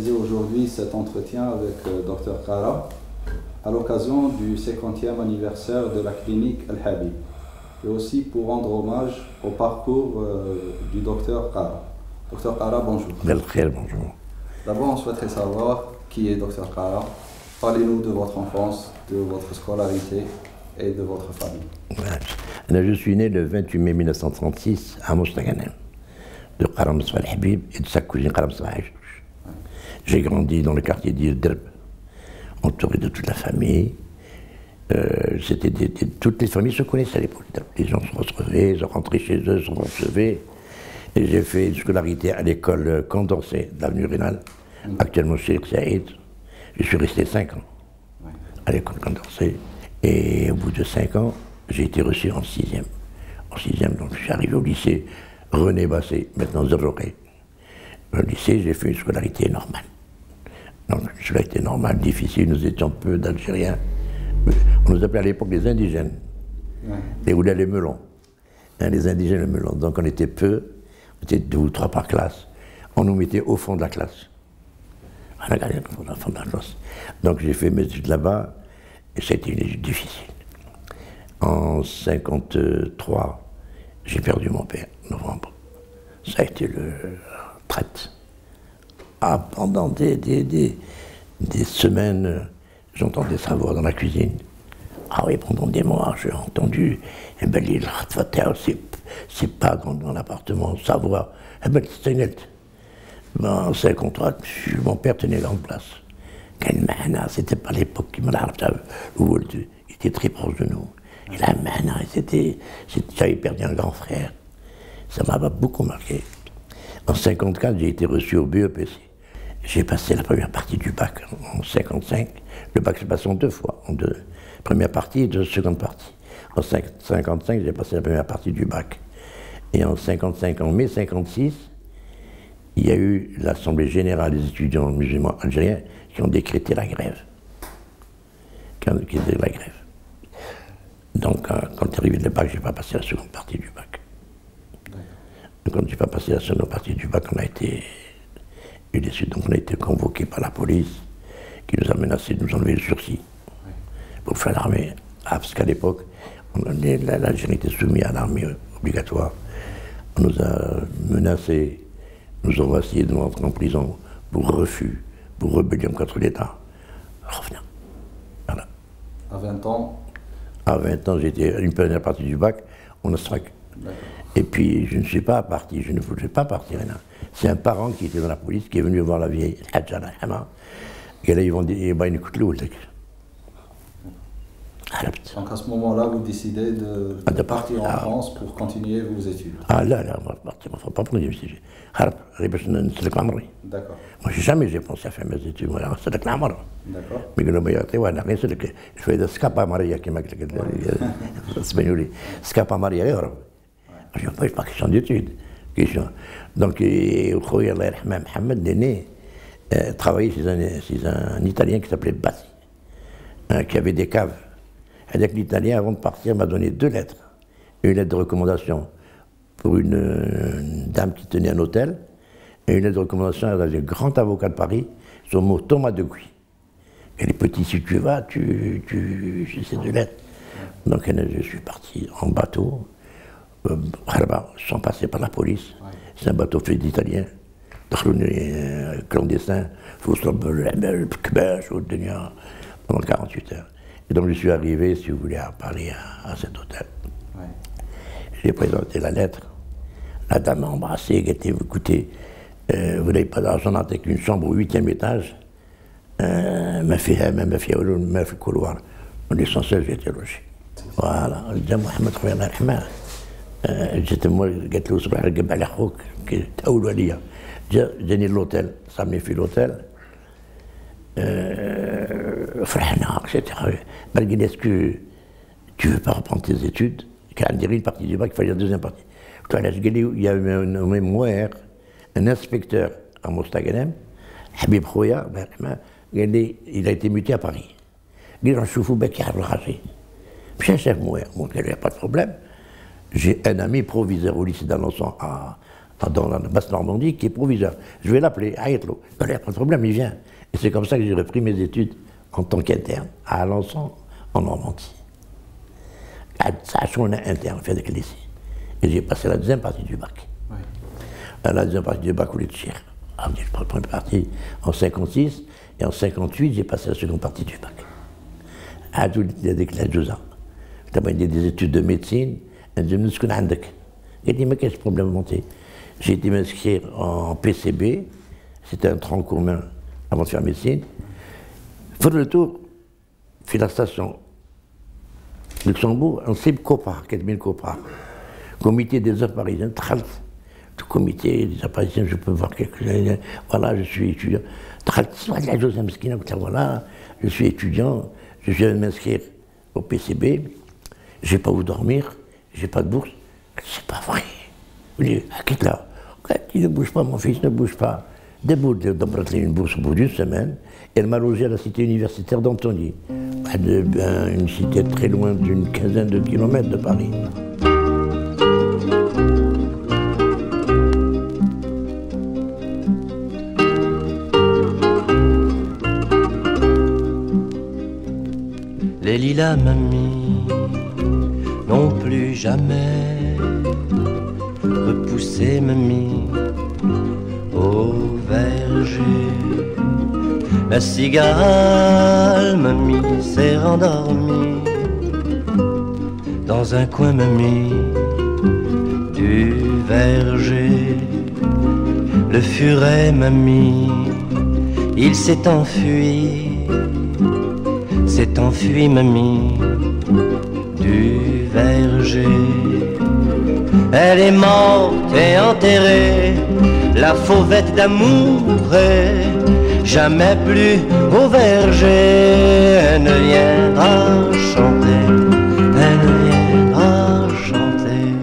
réaliser aujourd'hui cet entretien avec Dr Kara à l'occasion du 50e anniversaire de la clinique Al-Habib et aussi pour rendre hommage au parcours du Dr Kara. Dr Kara, bonjour. Bonjour. D'abord, on souhaiterait savoir qui est Dr Kara. Parlez-nous de votre enfance, de votre scolarité et de votre famille. Je suis né le 28 mai 1936 à Mostaganem, de Kara Moussa Al-Habib et de sa cousine Kara Moussa Al-Habib. J'ai grandi dans le quartier d'Irderb, entouré de toute la famille. Toutes les familles se connaissaient à l'époque. Les gens se retrouvaient, ils rentraient chez eux, se recevaient. Et j'ai fait une scolarité à l'école Condorcet d'avenue Rénal, actuellement chez Saïd. Je suis resté 5 ans à l'école Condorcet. Et au bout de 5 ans, j'ai été reçu en 6e. En 6e, donc je suis arrivé au lycée René Basset, maintenant Zororé. Au lycée, j'ai fait une scolarité normale. Donc une scolarité normale, difficile, nous étions peu d'Algériens. On nous appelait à l'époque les indigènes, les Oulais, les Melons. Les indigènes, les Melons. Donc on était peu, on était 2 ou 3 par classe. On nous mettait au fond de la classe. On a gardé au fond de la classe. Donc j'ai fait mes études là-bas, et c'était une étude difficile. En 1953, j'ai perdu mon père, en novembre. Ça a été le traite. Pendant des semaines, j'entendais sa voix dans la cuisine. Ah oui, pendant des mois, j'ai entendu, c'est pas dans l'appartement, sa voix. En 1953, mon père tenait grande place. C'était pas l'époque qui m'a il était très proche de nous. Et la j'avais perdu un grand frère. Ça m'a beaucoup marqué. En 1954, j'ai été reçu au BEPC. J'ai passé la première partie du bac en 1955. Le bac s'est passé en 2 fois, en 2. Première partie et 2 secondes parties. En 1955, j'ai passé la première partie du bac. Et en 1955, en mai 1956, il y a eu l'Assemblée générale des étudiants musulmans algériens qui ont décrété la grève. Donc, quand est arrivé le bac, je n'ai pas passé la seconde partie du bac. Donc, quand je n'ai pas passé la seconde partie du bac, on a été déçus. Donc, on a été convoqués par la police qui nous a menacé de nous enlever le sursis pour faire l'armée. Parce qu'à l'époque, l'Algérie était soumise à l'armée obligatoire. On nous a menacés, nous avons essayé de nous rentrer en prison pour refus, pour rébellion contre l'État. Revenons. Voilà. À 20 ans? À 20 ans, j'étais une première partie du bac, on a straqué. Et puis, je ne suis pas parti, je ne voulais pas partir. C'est un parent qui était dans la police, qui est venu voir la vieille Hadjara Hama, et là, ils vont dire, bah, écoute le Donc à ce moment-là, vous décidez de partir en France pour continuer vos études. Ah là, on va partir, on ne va pas prendre des études. D'accord. Moi, jamais j'ai pensé à faire mes études. C'est le clamor. D'accord. Mais je fais des scapa Maria qui m'a dit. Scapa Maria, je n'ai pas question d'études. Donc, Mohamed Néné travaillait chez un Italien qui s'appelait Bassi, qui avait des caves. Avec l'Italien, avant de partir, m'a donné 2 lettres. Une lettre de recommandation pour une dame qui tenait un hôtel, et une lettre de recommandation à le grand avocat de Paris, son mot Thomas de Guy. Et les petits, si tu vas, j'ai ces 2 lettres. Donc je suis parti en bateau, sans passer par la police. C'est un bateau fait d'Italiens, clandestin, pendant 48 heures. Et donc je suis arrivé, si vous voulez, à Paris, à cet hôtel. J'ai présenté la lettre. La dame m'a embrassé, elle a dit, écoutez, vous n'avez pas d'argent, avec une chambre au 8e étage. Ma fille couloir. L'essentiel, j'ai été logé. Voilà. Mohamed j'étais moi, j'ai né l'hôtel, ça m'a fait l'hôtel. Etc. Est-ce que tu ne veux pas reprendre tes études? Quand on dirait une partie du bac, il fallait la deuxième partie. Il y a eu un mémoire, un inspecteur à Mostaganem, Habib Khoya, il a été muté à Paris. Il a dit, je chef moi, il n'y a pas de problème. J'ai un ami proviseur au lycée d'Alençon dans la Basse-Normandie, qui est proviseur. Je vais l'appeler, Aïtlo. Il n'y a pas de problème, il vient. Et c'est comme ça que j'ai repris mes études en tant qu'interne à Alençon, en Normandie. Ça a changé interne, fait de lycée. Et j'ai passé la deuxième partie du bac. Oui. La deuxième partie du bac au lieu de Cher. J'ai pris la première partie en 56, et en 58, j'ai passé la seconde partie du bac. À tout le déclin de 2 ans. J'ai des études de médecine, et je me suis dit, j'ai dit, mais qu'est-ce problème monter? J'ai été m'inscrire en PCB, c'était un tronc commun avant de faire médecine. Faire le tour, fait la station Luxembourg, on sait COPA, 4000 COPA. Comité des œuvres parisiennes, le comité des œuvres parisiennes, je peux voir quelque chose. Voilà, je suis étudiant. Voilà, je suis étudiant, je viens de m'inscrire au PCB, j'ai pas où dormir, j'ai pas de bourse. C'est pas vrai. Je dis, quitte là. Il ne bouge pas, mon fils, ne bouge pas. Debout d'emprunter une bourse au bout d'une semaine, elle m'a logé à la cité universitaire d'Antony, une cité très loin d'une quinzaine de kilomètres de Paris. Les lilas, mamie, n'ont plus jamais repoussé, mamie, au verger. La cigale, mamie, s'est rendormie dans un coin, mamie, du verger. Le furet, mamie, il s'est enfui, mamie, du verger. Elle est morte et enterrée, la fauvette d'amour est jamais plus au verger. Elle ne viendra chanter, elle ne viendra chanter.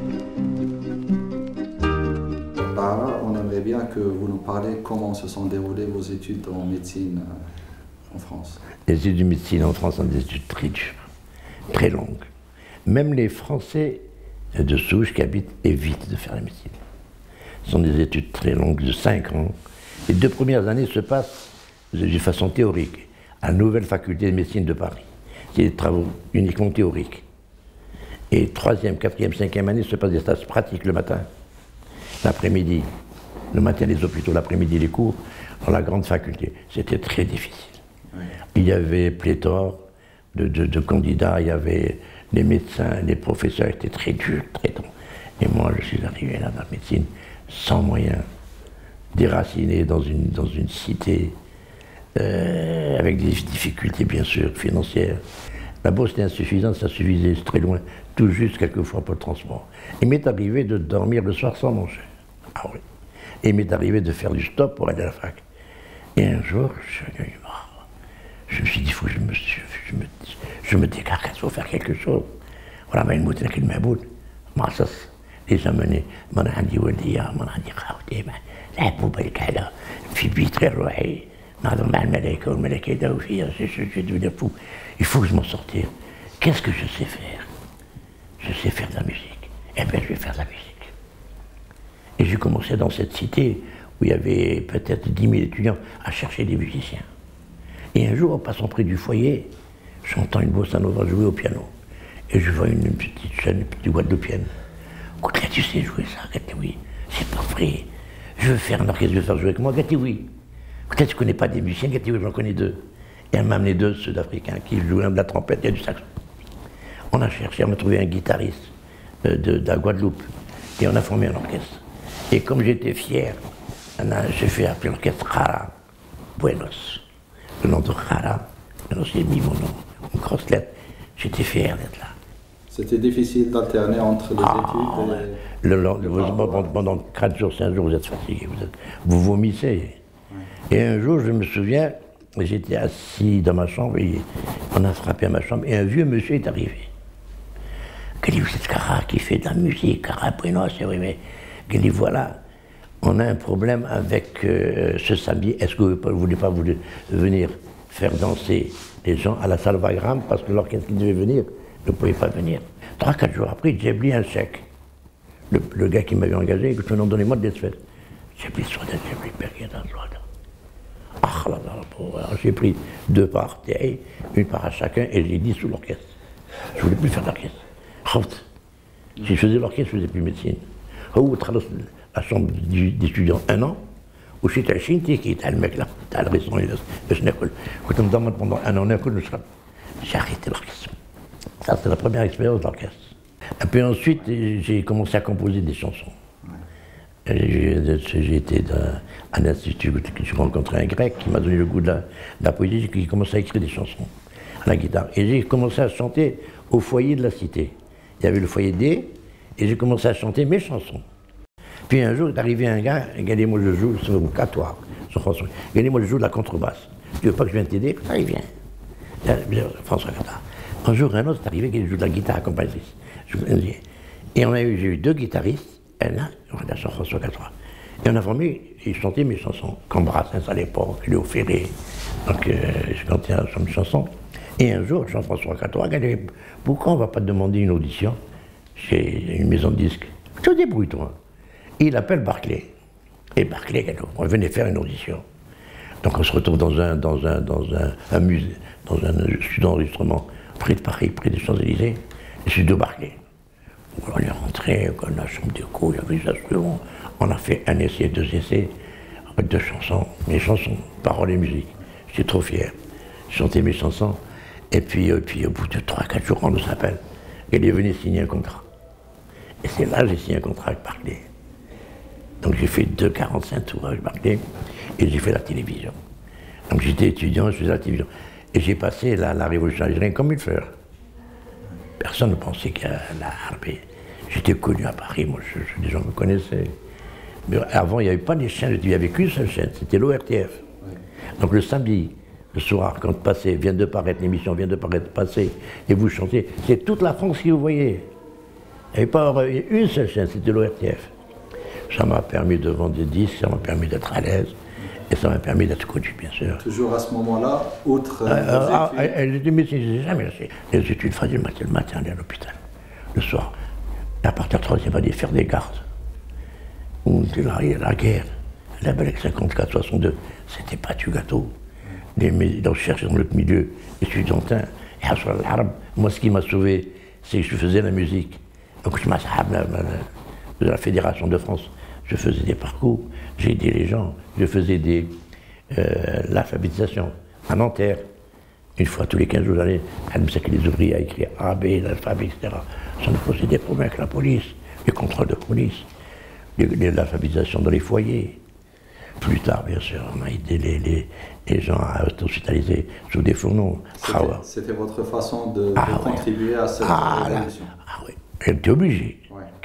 On aimerait bien que vous nous parliez comment se sont déroulées vos études en médecine en France. Les études de médecine en France sont des études très dures, très longues. Même les Français de souche qui habitent évitent de faire la médecine. Ce sont des études très longues, de 5 ans. Les 2 premières années se passent de façon théorique, à la nouvelle faculté de médecine de Paris. C'est des travaux uniquement théoriques. Et 3e, 4e, 5e année se passent des stages pratiques le matin, l'après-midi, le matin les hôpitaux, l'après-midi les cours, dans la grande faculté. C'était très difficile. Oui. Il y avait pléthore de candidats, il y avait les médecins, les professeurs étaient très durs, très tendres. Et moi, je suis arrivé là dans la médecine sans moyens, déraciné dans une cité, avec des difficultés bien sûr financières. La bourse était insuffisante, ça suffisait, c'est très loin, tout juste quelquefois pour le transport. Il m'est arrivé de dormir le soir sans manger. Ah oui. Et il m'est arrivé de faire du stop pour aller à la fac. Et un jour, je me suis dit, il faut que je me décarcasse, il faut faire quelque chose. Voilà, mais une bouteille qui m'a bout. Massas, les amenés, mon andi waliya, mon andi khawti, la poubelle qu'elle في بيت غير روحي نهضر مع الملائكة والملائكة يداو فيا je deviens fou. Il faut que je m'en sortir. Qu'est-ce que je sais faire? Je sais faire de la musique. Eh bien, je vais faire de la musique. Et j'ai commencé dans cette cité où il y avait peut-être 10 000 étudiants à chercher des musiciens. Et un jour, en passant près du foyer, j'entends une bossa nova jouer au piano. Et je vois une petite jeune, une petite guadeloupienne. Écoute, là, tu sais jouer ça? Elle dit oui. C'est pas vrai. Je veux faire un orchestre, je veux faire jouer avec moi. Elle dit oui. Peut-être que tu ne connais pas des musiciens. Elle dit oui, j'en connais 2. Et elle m'a amené 2 Sud-Africains qui jouaient de la trompette et du saxo. On a cherché, on a trouvé un guitariste de la Guadeloupe. Et on a formé un orchestre. Et comme j'étais fier, j'ai fait appeler l'orchestre Khara Buenos. Le nom de Khara, j'ai mis mon nom, une grosse lettre. J'étais fier d'être là. C'était difficile d'alterner entre les études pendant 4 jours, 5 jours, vous êtes fatigué, vous vomissez. Ouais. Et un jour, je me souviens, j'étais assis dans ma chambre, et on a frappé à ma chambre, et un vieux monsieur est arrivé. Il dit, vous êtes Khara qui fait de la musique, Khara Bueno, c'est vrai, mais il dit, voilà, on a un problème avec ce samedi, est-ce que vous ne voulez pas venir faire danser les gens à la salle Wagram, parce que l'orchestre qui devait venir ne pouvait pas venir. 3-4 jours après, j'ai oublié un chèque. le gars qui m'avait engagé, que je me donnez-moi de l'espèce. J'ai pris soin d'être, j'ai pris Perquet dans ce j'ai pris 2 parts, une part à chacun, et j'ai dit sous l'orchestre. Je ne voulais plus faire d'orchestre. Si je faisais l'orchestre, je ne faisais plus médecine. La chambre d'étudiants 1 an, où j'étais à Chinti, qui était le mec là, le restaurant, quand on me demande pendant 1 an, j'ai arrêté l'orchestre. Ça, c'était la première expérience d'orchestre. Et puis ensuite, j'ai commencé à composer des chansons. J'ai été à l'institut, j'ai rencontré un grec qui m'a donné le goût de la poésie, qui commençait à écrire des chansons à la guitare. Et j'ai commencé à chanter au foyer de la cité. Il y avait le foyer D, et j'ai commencé à chanter mes chansons. Puis un jour est arrivé un gars, regardez-moi le jour, c'est mon Catoire, François, regardez-moi le jour de la contrebasse. Tu veux pas que je vienne t'aider? Ah, il vient. François Catoire. Un jour, un autre est arrivé qui joue de la guitare accompagnatrice. Et j'ai eu 2 guitaristes. Là, on a Jean-François Catoire. Et on a formé, j'ai chanté mes chansons, comme Brassens à l'époque, Léo Ferré. Donc je chantais une chanson. Et un jour, Jean-François Catoire a dit, pourquoi on ne va pas te demander une audition chez une maison de disques? Je te débrouille, toi. Et il appelle Barclay. Et Barclay, on venait faire une audition. Donc on se retrouve dans un musée, dans un studio d'enregistrement, près de Paris, près des Champs-Élysées. Et je suis de Barclay. On est rentré, on a chambre d'écho, il y avait des instruments. On a fait 1 essai, 2 essais, avec 2 chansons, mes chansons, paroles et musique. J'étais trop fier. Je chantais mes chansons, et puis au bout de 3-4 jours, on nous appelle. Il est venu signer un contrat. Et c'est là que j'ai signé un contrat avec Barclay. Donc j'ai fait 2,45 tours avec Barclay, et j'ai fait la télévision. Donc j'étais étudiant, je faisais la télévision. Et j'ai passé la révolution algérienne comme une fleur. Personne ne pensait qu'à la harpe. J'étais connu à Paris, moi, les gens me connaissaient. Mais avant, il n'y avait pas de chaînes, il n'y avait qu'une seule chaîne, c'était l'ORTF. Oui. Donc le samedi, le soir, quand passait, vient de paraître, l'émission vient de paraître, passez, et vous chantez, c'est toute la France qui vous voyait. Il n'y avait pas une seule chaîne, c'était l'ORTF. Ça m'a permis de vendre des disques, ça m'a permis d'être à l'aise, et ça m'a permis d'être connu, bien sûr. Toujours à ce moment-là, outre... Les études, je n'ai jamais lâché. Les études, le matin, aller à l'hôpital. Le soir, à partir de 3e année, faire des gardes. Où il y a la guerre. La Belgique 54-62, c'était pas du gâteau. Donc je cherchais dans le milieu étudiantin. Et à moi, ce qui m'a sauvé, c'est que je faisais la musique. Donc je m'assabe de la Fédération de France. Je faisais des parcours, j'ai aidé les gens, je faisais l'alphabétisation à Nanterre. Une fois tous les 15 jours, j'allais à les ouvriers à écrire A, B, l'alphabet, etc. Ça nous posait des problèmes avec la police, les contrôles de police, l'alphabétisation dans les foyers. Plus tard, bien sûr, on a aidé les gens à être hospitalisés sous des fourneaux. C'était votre façon de contribuer à cette révolution. Ah oui, j'étais obligé.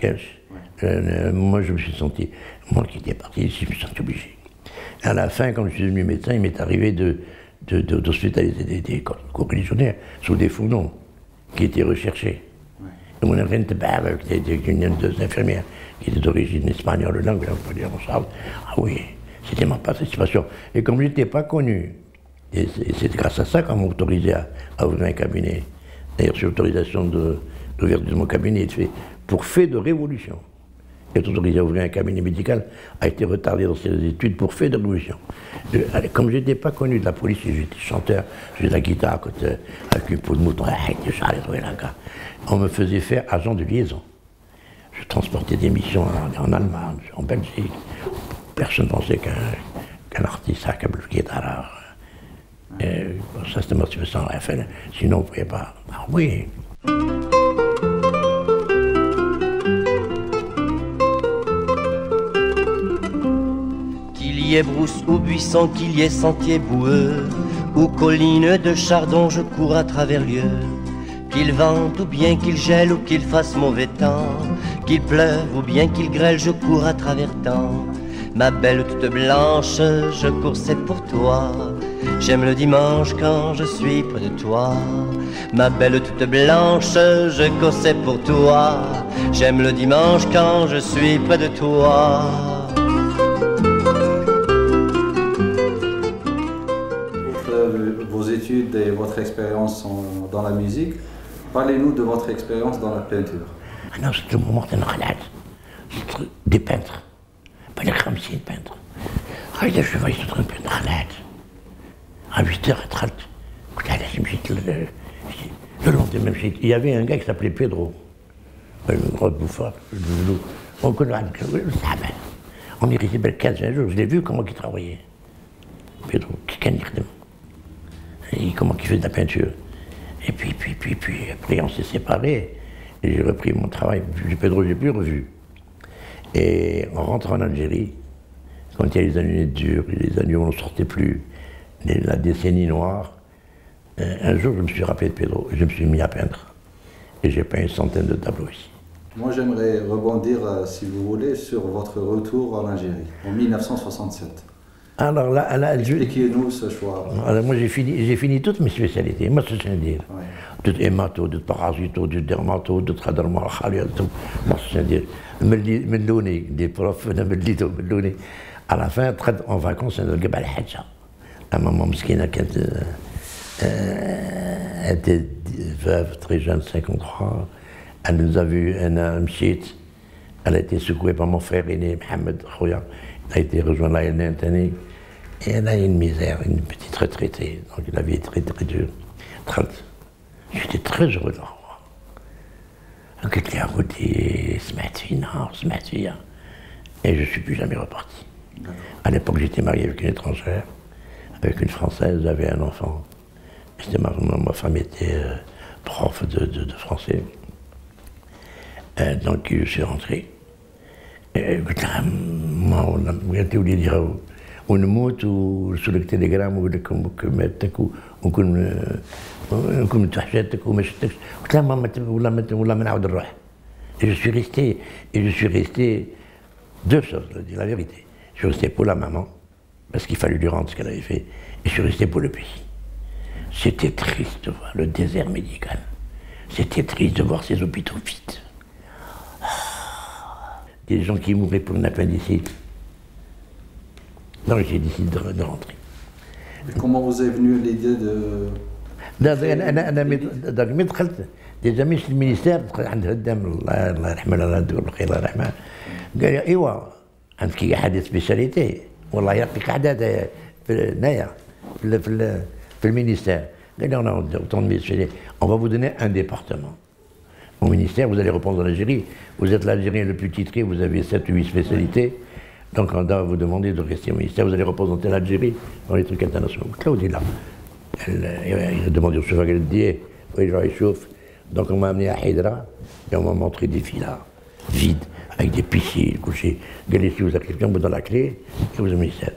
Ouais. Moi, je me suis senti, moi qui étais parti, je me suis senti obligé. À la fin, quand je suis devenu médecin, il m'est arrivé d'hospitaliser des co-religionnaires sous des fourneaux qui étaient recherchés. Ouais. Et mon enfant était avec une deux infirmières qui étaient d'origine espagnole, langue, on peut dire, ah oui, c'était ma participation. Et comme je n'étais pas connu, et c'est grâce à ça qu'on m'a autorisé à ouvrir un cabinet. D'ailleurs, sur l'autorisation d'ouverture de mon cabinet, il fait pour fait de révolution. Être autorisé à ouvrir un cabinet médical a été retardé dans ses études pour fait de révolution. Comme je n'étais pas connu de la police, j'étais chanteur, je faisais de la guitare à côté, avec une peau de mouton, on me faisait faire agent de liaison. Je transportais des missions en Allemagne, en Belgique. Personne ne pensait qu'un artiste a un guitare. Ça c'était motivation à la fin, sinon on ne pouvait pas. Ah oui. Qu'il y ait brousse ou buisson, qu'il y ait sentier boueux, ou colline de chardon, je cours à travers lieux. Qu'il vente ou bien qu'il gèle ou qu'il fasse mauvais temps, qu'il pleuve ou bien qu'il grêle, je cours à travers temps. Ma belle toute blanche, je cours c'est pour toi. J'aime le dimanche quand je suis près de toi. Ma belle toute blanche, je cours c'est pour toi. J'aime le dimanche quand je suis près de toi. Vos études et votre expérience dans la musique, parlez-nous de votre expérience dans la peinture. Non, c'est tout moment de malade. des peintres. Pas les 50 peintres. خرجت شوف ايش تقول دخلات. À 8h, le lendemain, il y avait un gars qui s'appelait Pedro. Une grosse bouffarde. On connaît on est resté 15 jours, je l'ai vu comment il travaillait. Pedro, comment il fait de la peinture. Et puis après on s'est séparés. Et j'ai repris mon travail. Pedro, je l'ai plus revu. Et en rentrant en Algérie, quand il y a les années dures, les années où on ne sortait plus, la décennie noire, un jour je me suis rappelé de Pedro et je me suis mis à peindre. Et j'ai peint une centaine de tableaux ici. Moi j'aimerais rebondir, si vous voulez, sur votre retour en Algérie, en 1967. Alors là expliquez-nous ce choix. Alors moi j'ai fini toutes mes spécialités, moi c'est ce que je veux dire. De hémato, de parasito, de dermato, de traderma, tout. Moi c'est ce que je veux dire. Mellouni, des profs, mellouni. À la fin, en vacances, on a dit Hadja. La maman Mskina qui était veuve, très jeune, 53. Elle nous a vus, elle a été secouée par mon frère aîné, Mohamed Khouya. Elle a été rejointe là, elle est année. Et elle a une misère, une petite retraitée. Donc la vie est très très dure. J'étais très heureux de la revoir. قلت لها ودي سمعت فينا. Et je ne suis plus jamais reparti. À l'époque, j'étais marié avec une étrangère, avec une Française, j'avais un enfant. Ma femme était prof de français. Donc je suis rentré. قلت لها ما قالت لي وليدي راهو ونموت ونرسل لك تليجرام ونقول لك امك ماتتك ونكون متوحشاتك وما شفتكش. قلت لها ماما ولا ما نعاود نروح. Et je suis resté deux choses, la vérité. Je suis resté pour la maman, parce qu'il fallait lui rendre ce qu'elle avait fait, et je suis resté pour le pays. C'était triste de voir le désert médical. C'était triste de voir ces hôpitaux vides. Des gens qui mouraient pour une appendicite. Donc j'ai décidé de rentrer. Et comment vous est venue l'idée de... داك ملي دخلت ديجا مشيت للمينيستير دخل عند هدام الله يرحمه الله يدير بالخير الله يرحمه قال لي ايوا عندك احد سبيسياليتي والله يعطيك قعده هنايا في المينيستير قال لي on va vous donner un département. Au ministère, vous allez reprendre en Algérie. Vous êtes l'Algérien le plus titré, vous avez 7 ou 8 spécialités. Donc on va vous demander de rester au ministère, vous allez représenter l'Algérie dans les trucs internationaux. Claude est là. Il a demandé au chef à Galdier, oui, je chauffe. Donc on m'a amené à Hydra et on m'a montré des villas vides, avec des piscines, couchées. Galdier, si vous avez quelqu'un, vous donne la clé et vous êtes au ministère.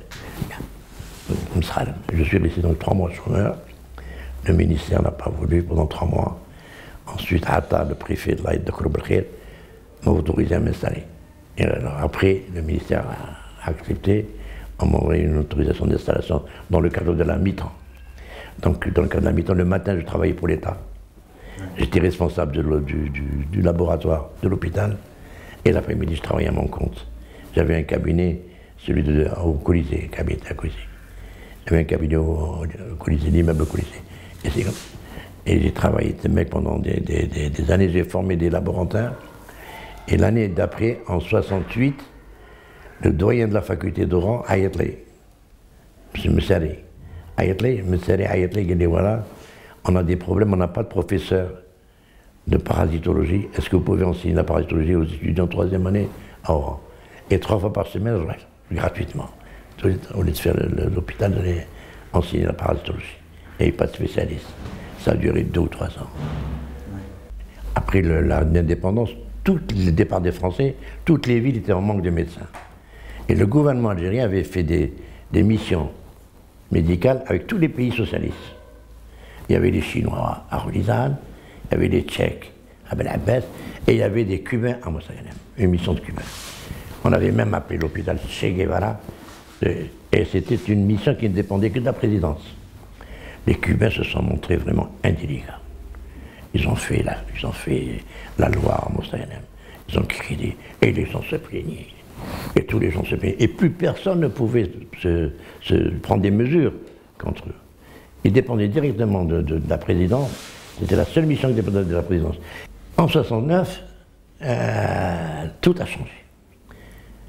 Je suis resté donc 3 mois chômeur. Le ministère n'a pas voulu pendant 3 mois. Ensuite, Atta, le préfet de l'Aïd de Kouroublkhir, m'a autorisé à m'installer. Et alors après, le ministère a accepté, on m'a envoyé une autorisation d'installation dans le cadre de la mi-temps. Donc dans le cadre de la mi-temps, le matin, je travaillais pour l'État. J'étais responsable du laboratoire de l'hôpital. Et l'après-midi, je travaillais à mon compte. J'avais un cabinet, celui au Colisée, cabinet à Colisée. J'avais un cabinet au Colisée, l'immeuble Colisée. Et c'est comme ça. Et j'ai travaillé ce mec pendant des années, j'ai formé des laborantins. Et l'année d'après, en 68, le doyen de la faculté d'Oran, Ayatley, M. Messari, Ayatley, il dit voilà, on a des problèmes, on n'a pas de professeur de parasitologie. Est-ce que vous pouvez enseigner la parasitologie aux étudiants de 3e année à Oran? Et 3 fois par semaine, je reste, gratuitement. Au lieu de faire l'hôpital, j'allais enseigner la parasitologie. Il n'y avait pas de spécialiste. Ça a duré 2 ou 3 ans. Après l'indépendance, tout le départ des Français, toutes les villes étaient en manque de médecins. Et le gouvernement algérien avait fait des missions médicales avec tous les pays socialistes. Il y avait les Chinois à Rulizane, il y avait les Tchèques à Bel Abbès, et il y avait des Cubains à Mossaganem, une mission de Cubains. On avait même appelé l'hôpital Che Guevara, et c'était une mission qui ne dépendait que de la présidence. Les Cubains se sont montrés vraiment indélicats. Ils ont fait la loi à Mossaganem. Ils ont crié, et les gens se plaignaient. Et tous les gens se plaignaient. Et plus personne ne pouvait se prendre des mesures contre eux. Ils dépendaient directement de la présidence. C'était la seule mission qui dépendait de la présidence. En 69, tout a changé.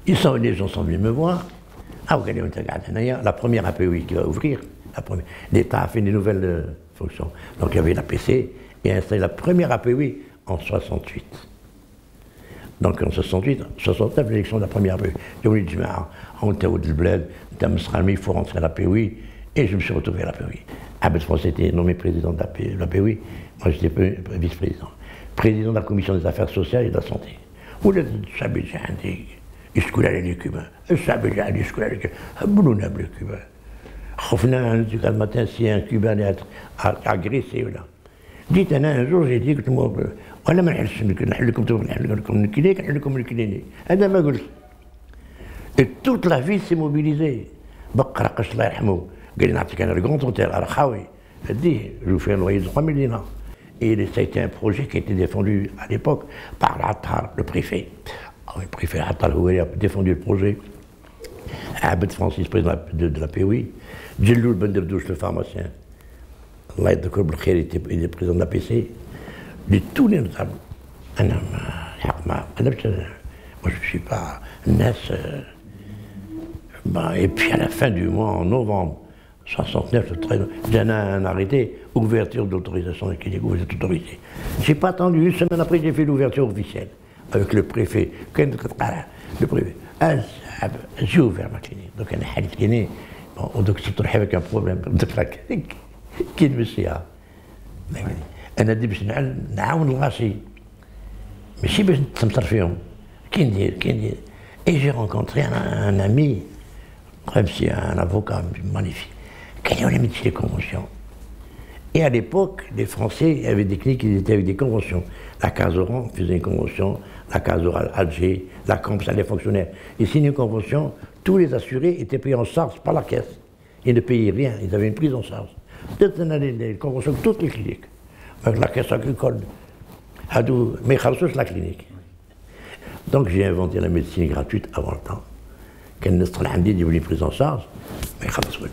Les gens sont venus me voir. La première APOI qui va ouvrir, l'État a fait des nouvelles fonctions. Donc il y avait la PC et a installé la première APOI en 68. Donc en 68, 69, l'élection de la première APOI. J'ai dit, on était au Bled, il faut rentrer à l'APOI. Et je me suis retrouvé à l'APOI. Abed Français était nommé président de l'APOI. Moi j'étais vice-président. Président de la commission des affaires sociales et de la santé. Où le Chabé Jandi, يشكوا على لي كوبان، الشعب الجعلي يشكوا على هبلونا بلي كوبان. خفنا قال متى سي ان كوبان اغريسي ولا. جيت انا ان جور جيت قلت لهم وانا ما نحلش نحل لكم نحل لكم الكليك نحل لكم الكليني. هذا ما قلت. Et toute la ville s'est mobilisée. بقى رقش الله يرحمه قال لي نعطيك انا الكونت اوتيل رخاوي. هديه جو في un loyer de 3 000 dinars. Et ça a été un projet qui a été défendu à l'époque par l'Attar, le préfet. Le préfet Attar a défendu le projet. Abed Francis, président de la POI. Djelloul Benderdouche, le pharmacien. Allah Yadkour Belkhair, il est président de la PC. De tous les notables. Moi, je ne suis pas Nas. Et puis à la fin du mois, en novembre 69, j'ai un arrêté, ouverture d'autorisation de clinique, vous êtes autorisé. Je n'ai pas attendu, une semaine après, j'ai fait l'ouverture officielle avec le préfet. Le préfet, j'ai ouvert ma clinique. Donc, un clinique, donc c'est toujours avec un problème de plaque. Qui est le monsieur? أنا دي باش نعاون الغاشي ماشي باش نتسمطر فيهم. كي ندير et j'ai rencontré un ami, un avocat magnifique, qui a mis les conventions. Et à l'époque, les Français avaient des cliniques, ils étaient avec des conventions. La Case Oran faisait une convention, la Case Oral Alger, la Camps, les fonctionnaires. Ils signaient une convention, tous les assurés étaient payés en charge par la caisse. Ils ne payaient rien, ils avaient une prise en charge. Peut-être qu'on a des conventions avec toutes les cliniques, avec la caisse agricole. Mais ils la clinique. Donc j'ai inventé la médecine gratuite avant le temps. Qu'elle ne serait pas prise en charge, mais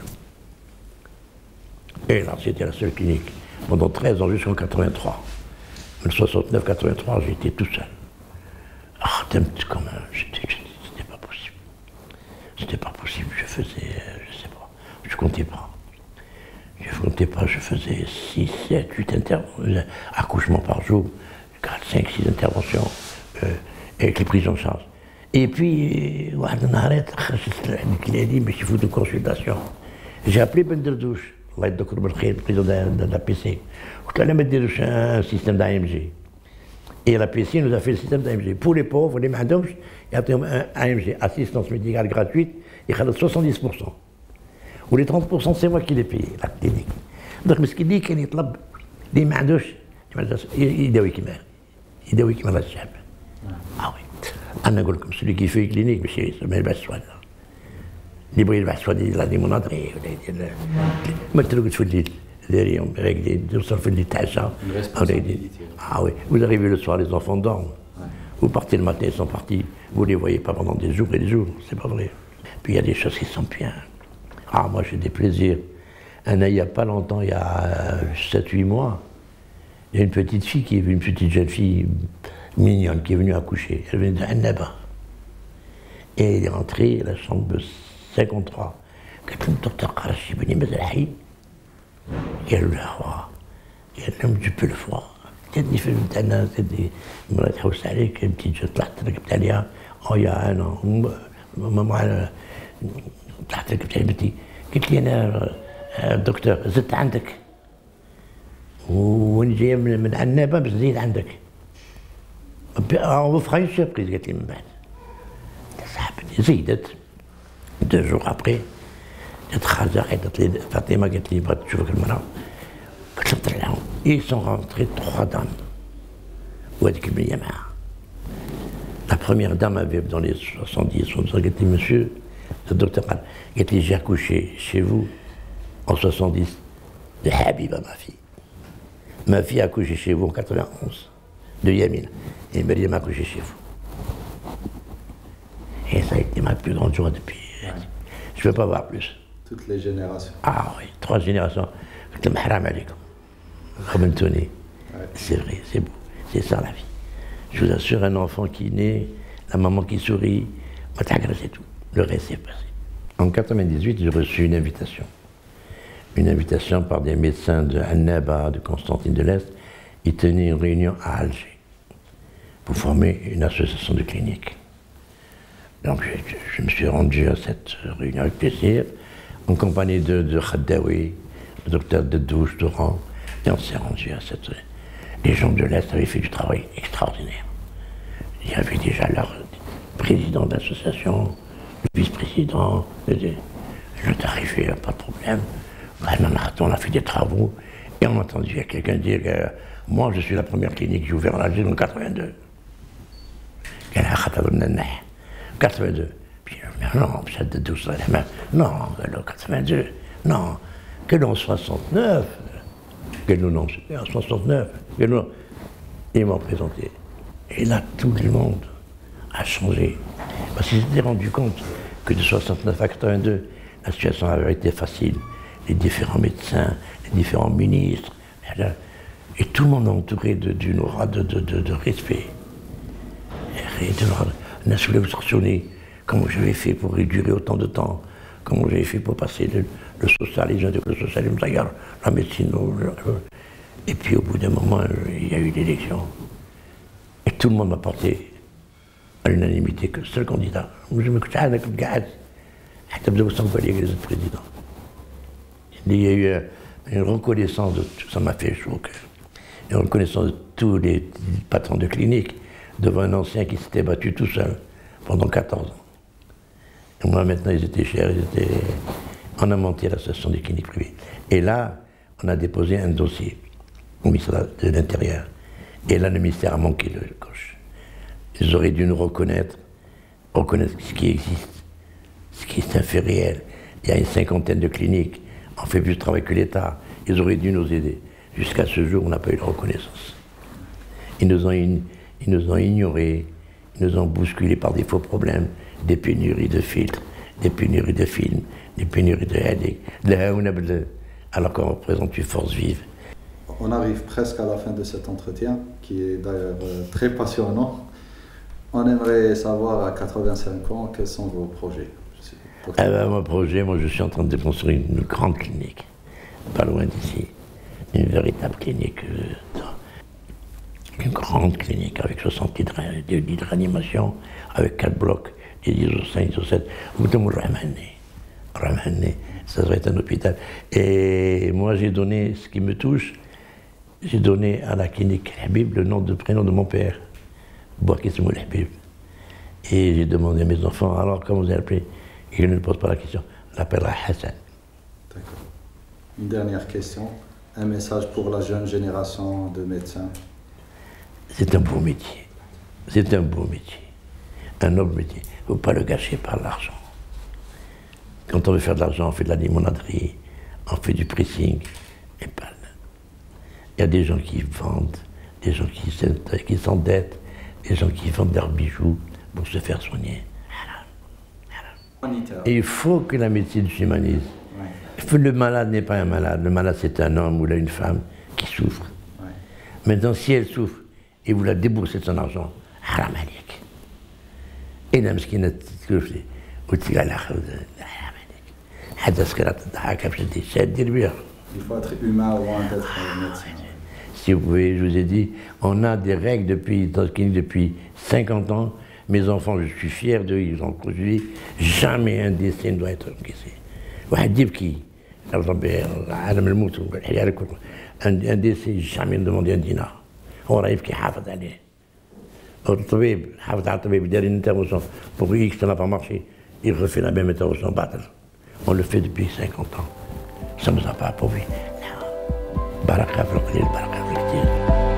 et là, c'était la seule clinique. Pendant 13 ans, jusqu'en 83. En 69-83, j'étais tout seul. Ah, quand même, c'était pas possible. C'était pas possible, je faisais, je sais pas, je comptais pas. Je faisais 6, 7, 8 accouchements par jour, 4, 5, 6 interventions. Avec les prises en charge. Et puis, on arrête, il a dit, mais il faut de consultation. J'ai appelé Benderdouche, le président de la PC. Je lui ai dit un système d'AMG. Et la PC nous a fait le système d'AMG. Pour les pauvres, les madams, il y a un AMG, assistance médicale gratuite, il y a 70%. Ou les 30%, c'est moi qui les paye, la clinique. Donc, ce qu'il dit, qu'il y a des madams, il doit y avoir Ah oui. أنا أقول لكم celui qui fait clinique ماشي ما يلبس سواد. اللي يبغي يلبس سواد يدير هذه مناظري ولا يدير ما ترقد في الليل ديريهم توصل في الليل تعشى. Ah oui. Vous arrivez le soir, les enfants dorment. Vous partez le matin, ils sont partis. Vous ne les voyez pas pendant des jours et des jours. C'est pas vrai. Puis il y a des choses qui sont bien. Ah moi j'ai des plaisirs. Il n'y a pas longtemps, il y a 7-8 mois, il y a une petite fille qui est venue, une petite jeune fille mignonne qui est venue accoucher. Elle venait d'Annaba. Et elle est rentrée à la chambre 53. قالت لهم الدكتور قال شيبني مازال حي. قالوا لها قال لهم جبت الفوا. تدني في تاعنا تدني مرا تحوس عليك انت طلعت ركبت عليها يا انا ماما طلعت ركبت على بنتي. قلت لي انا دكتور زدت عندك وانا جايه من عنابه باش نزيد عندك. On vous fera une surprise, قالت لي من بعد. زيدت 2 jours après. جات خارجة عيطت لي فاطمة قالت لي بغات تشوفك المرأة. قلت لهم طلعهم. Ils sont rentrés 3 dames. وهذيك البنية معاها. La première dame avait dans les 70, 70 قالت لي monsieur, le docteur قالت لي j'ai accouché chez vous en 70 de Habiba ma fille. Ma fille a accouché chez vous en 91. De Yamina. Et Mariam a accouché chez vous. Et ça a été ma plus grande joie depuis. Je ne veux pas voir plus. Toutes les générations. Ah oui, 3 générations. C'est vrai, c'est beau. C'est ça la vie. Je vous assure, un enfant qui naît, la maman qui sourit, c'est tout. Le reste c'est passé. En 1998, j'ai reçu une invitation. Une invitation par des médecins de Annaba, de Constantine de l'Est. Ils tenaient une réunion à Alger pour former une association de cliniques. Donc je me suis rendu à cette réunion avec plaisir, en compagnie de Khaddaoui, le docteur de Douche, Doran, et on s'est rendu à cette... Les gens de l'Est avaient fait du travail extraordinaire. Il y avait déjà leur président de l'association, le vice-président, je suis arrivé, pas de problème. On a fait des travaux, et on a entendu quelqu'un dire que moi je suis la première clinique que j'ai ouverte en Algérie en 82. 82. Puis non, c'est de 12 ans. Non, 82. Non, que l'on 69. Que nous non, c'était en 69. Ils m'ont présenté. Et là, tout le monde a changé. Parce qu'ils s'étaient rendu compte que de 69 à 82, la situation avait été facile. Les différents médecins, les différents ministres, et tout le monde entouré d'une aura de respect. On a soulevé comment j'avais fait pour durer autant de temps, comment j'avais fait pour passer le socialisme, la médecine. Et puis au bout d'un moment, il y a eu l'élection. Et tout le monde m'a porté à l'unanimité que seul candidat. Je me couchais avec le gaz. Le président. Il y a eu une reconnaissance de tout, ça m'a fait chaud au cœur. Une reconnaissance de tous les patrons de clinique devant un ancien qui s'était battu tout seul pendant 14 ans. Et moi maintenant ils étaient chers, on a monté l'association des cliniques privées. Et là, on a déposé un dossier au ministère de l'Intérieur. Et là, le ministère a manqué le coche. Ils auraient dû nous reconnaître ce qui existe, ce qui est un fait réel. Il y a une 50aine de cliniques, on fait plus de travail que l'État. Ils auraient dû nous aider. Jusqu'à ce jour, on n'a pas eu de reconnaissance. Ils nous ont ignorés, ils nous ont bousculés par des faux problèmes, des pénuries de filtres, des pénuries de films, des pénuries de headache, alors qu'on représente une force vive. On arrive presque à la fin de cet entretien, qui est d'ailleurs très passionnant. On aimerait savoir à 85 ans, quels sont vos projets? Mon projet, moi je suis en train de construire une grande clinique, pas loin d'ici. Une véritable clinique, une grande clinique avec 60 lits de réanimation, avec 4 blocs, des ISO 5, ISO 7. Ça devrait être un hôpital. Et moi j'ai donné, ce qui me touche, j'ai donné à la clinique Habib le nom de prénom de mon père, Bouakismoul Habib. Et j'ai demandé à mes enfants, alors comment vous appelez? Et je ne pose pas la question, on l'appellera Hassan. D'accord. Une dernière question, un message pour la jeune génération de médecins. C'est un beau métier, c'est un beau métier, un noble métier. Il ne faut pas le gâcher par l'argent. Quand on veut faire de l'argent, on fait de la limonaderie, on fait du pressing, et pas. Il y a des gens qui vendent, des gens qui s'endettent, des gens qui vendent leurs bijoux pour se faire soigner. Et il faut que la médecine s'humanise. Ouais. Le malade n'est pas un malade, le malade c'est un homme ou là une femme qui souffre. Ouais. Maintenant, si elle souffre et vous la déboursez de son argent, haram alik. Et la mskina تكلفلي قلت لها haram alik. هذا سكرات الضحك باش تدير. Il faut être humain avant d'être médecin. Si vous pouvez, je vous ai dit, on a des règles depuis 50 ans. Mes enfants, je suis fier d'eux, ils ont produit. Jamais un décès ne doit être encaissé. Un décès, jamais ne demander un dinar. On arrive qui حافظ عليه. الطبيب حافظ على الطبيب دار une intervention pour X, ça n'a pas marché. Il refait la même intervention battle. On le fait depuis 50 ans. Ça ne nous a pas approuvé. Baraka في القليل baraka في الكثير.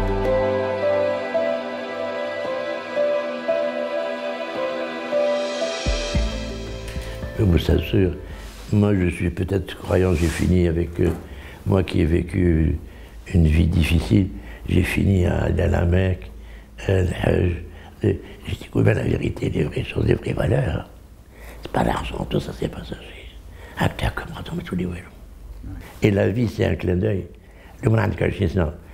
Je vous assure, moi je suis peut-être croyant, j'ai fini avec moi qui ai vécu une vie difficile, j'ai fini à aller à la Mecque, j'ai découvert la vérité, les vraies choses, les vraies valeurs. C'est pas l'argent, tout ça c'est passager. Acteur comme dans tous les wélos. Et la vie c'est un clin d'œil. Le monde a dit que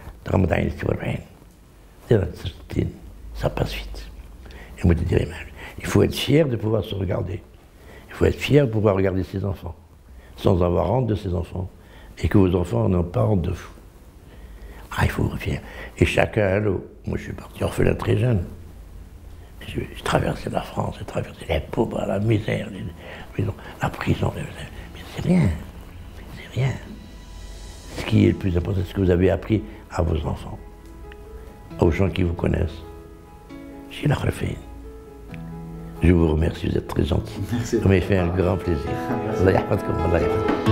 ça passe vite. Et moi je dirais, Il faut être fier de pouvoir se regarder. Il faut être fier de pouvoir regarder ses enfants, sans avoir honte de ses enfants, et que vos enfants n'ont pas honte de vous. Ah, il faut être fier. Et chacun à l'eau. Moi, je suis parti orphelin très jeune. J'ai traversé la France, j'ai traversé les pauvres, la misère, la prison. Mais c'est rien. C'est rien. Ce qui est le plus important, c'est ce que vous avez appris à vos enfants, aux gens qui vous connaissent. J'ai la refait. Je vous remercie, vous êtes très gentil. Merci. Ça m'a fait un grand plaisir. Allah yahfadkoum, Allah yahfadkoum.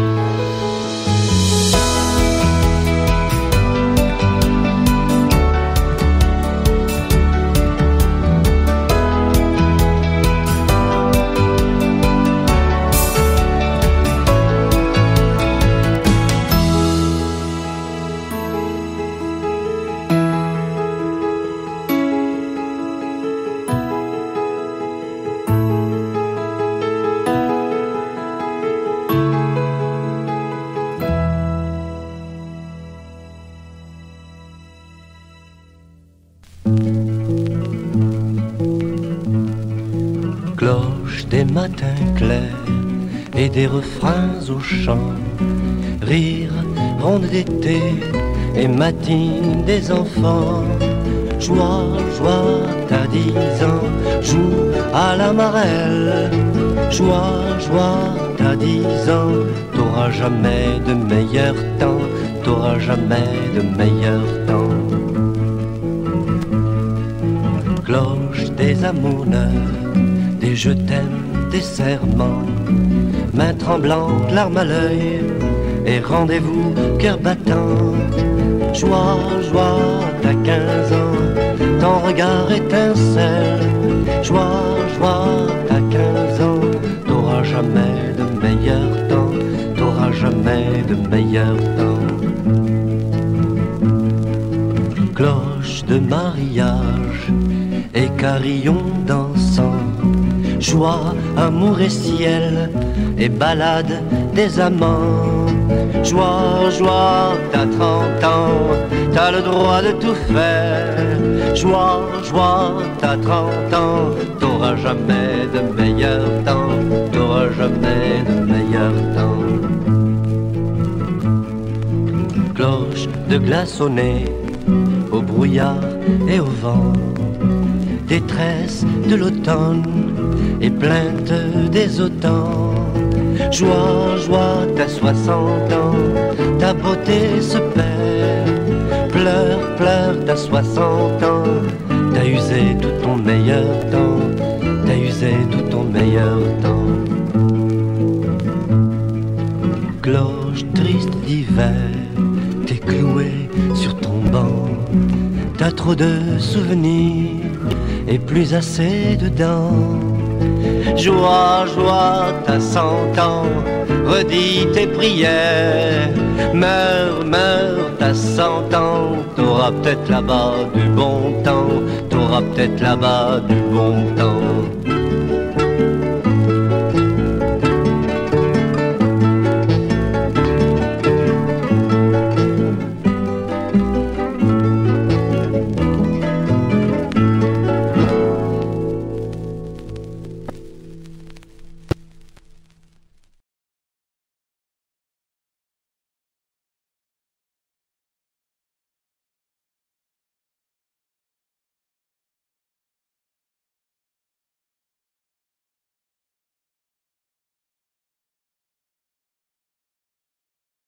Cloche des matins clairs et des refrains au chant, rire, ronde d'été et matine des enfants. Joie, joie, t'as 10 ans, joue à la marelle. Joie, joie, t'as 10 ans, t'auras jamais de meilleur temps, t'auras jamais de meilleur temps. Cloche des amourneurs, des je t'aime, des serments, main tremblante, larmes à l'œil, et rendez-vous, cœur battant. Joie, joie, t'as 15 ans, ton regard étincelle. Joie, joie, t'as 15 ans, t'auras jamais de meilleur temps, t'auras jamais de meilleur temps. Cloche de mariage et carillon dansant, joie, amour et ciel, et balade des amants. Joie, joie, t'as 30 ans, t'as le droit de tout faire. Joie, joie, t'as 30 ans, t'auras jamais de meilleur temps, t'auras jamais de meilleur temps. Cloche de glace au nez, au brouillard et au vent, détresse de l'automne et plainte des automns. Joie, joie, t'as 60 ans, ta beauté se perd. Pleure, pleure, t'as 60 ans, t'as usé tout ton meilleur temps, t'as usé tout ton meilleur temps. Cloche triste d'hiver, t'es cloué sur ton banc, t'as trop de souvenirs et plus assez dedans. Joie, joie, t'as 100 ans, redis tes prières. Meurs, meurs, t'as 100 ans, t'auras peut-être là-bas du bon temps, t'auras peut-être là-bas du bon temps.